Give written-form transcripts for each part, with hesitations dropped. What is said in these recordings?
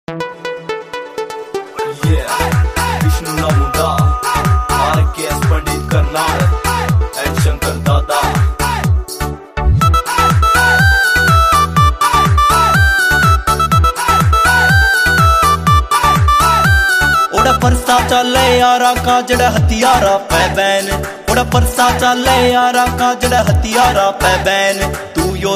विष्णु ना Munda RKS Pandit Karnal and Shankar Dada. ओड़ा परसा चले यारा का जड़ा हथियारा पे बैन, ओड़ा परसा चले यारा का जड़ा हथियारा पे बैन। तू यो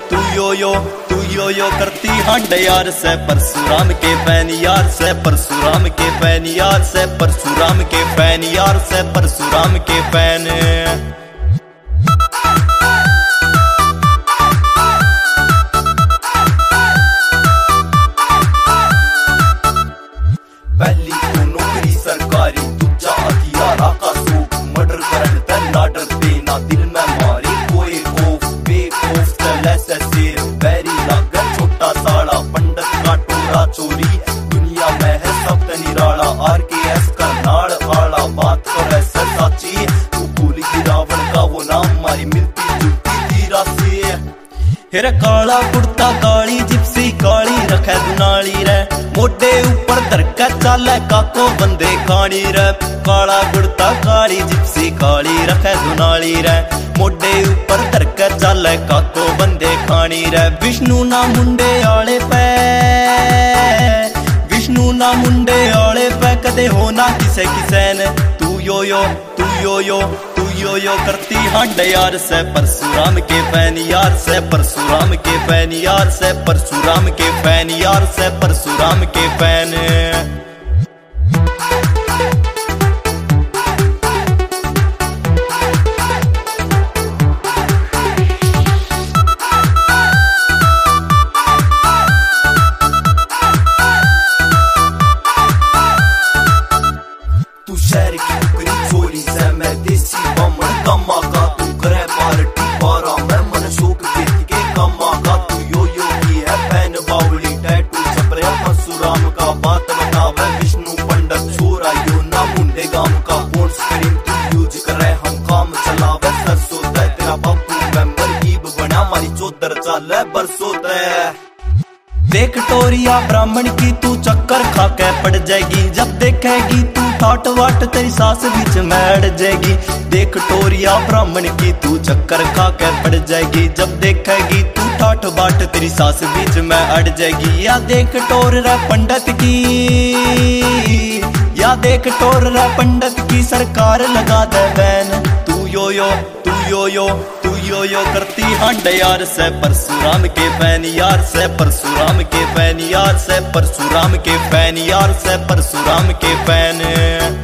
यो करती हंड यार से परशुराम के फैन, यार से परशुराम के फैन, यार से परशुराम के फैन, यार से परशुराम के फैन। पहली तो नौकरी सरकारी, दूजा हथियारा का सूप, मर्डर करन ते ना डरते ना दिल में मारे कोई खौफ, बेखौफ चले से शेर बैरी लागे छोटा साड़ा, पंडित का टोरा चोरी दुनिया में है सब निराला। RKS करनाल आला बात करे से साची, तू भूल गई रावण का वो नाम, मारी मिलती जुलती थी राशि। हेरा काला कुर्ता काली जिप्सी काली रखे दुनाली रे, मोटे ऊपर धरके चाले काको बंदे खानी रे। काला कुर्ता काली जिप्सी काली रखे दुनाली रे, मोटे ऊपर धरके चाले काको बंदे खानी रे। विष्णु ना मुंडे आले पे, विष्णु ना मुंडे आले पे कदे होना किसे किसैन। तू यो यो करती हंड यार से परशुराम के फैन, यार से परशुराम के फैन, यार से परशुराम के फैन, यार से परशुराम के फैन। तू शहर की उकरी छोरी से मैं देसी बमन कमा का, तू करे पार्टी पारा मैं मन शोक देख के कमा का। तू यो की है फैन बावली टैटू छपरे परशुराम का, बात बतावे विष्णु पंडित छोरा यो ना मुंडे गांव का। फोन स्क्रीन तू यूज करे हम काम चलावे सरसों ते, तेरा बापू मेंबर ईब बना मारी चौधर चाले बरसों ते। देख टोरिया ब्राह्मण की तू चक्कर खा के पड़ जाएगी, जब देखेगी तू ठाट वाट तेरी सास बीच में अड़ जाएगी। देख टोरिया ब्राह्मण की तू चक्कर खा के पड़ जाएगी, जब देखेगी तू ठाट बाट तेरी सास बीच में अड़ जाएगी। या देख टोर रे पंडित की, या देख टोर रे पंडित की सरकार लगा दे बैन। तू यो करती हंड यार से परशुराम के फैन, यार से परशुराम के फैन, यार से परशुराम के फैन, यार से परशुराम के फैन।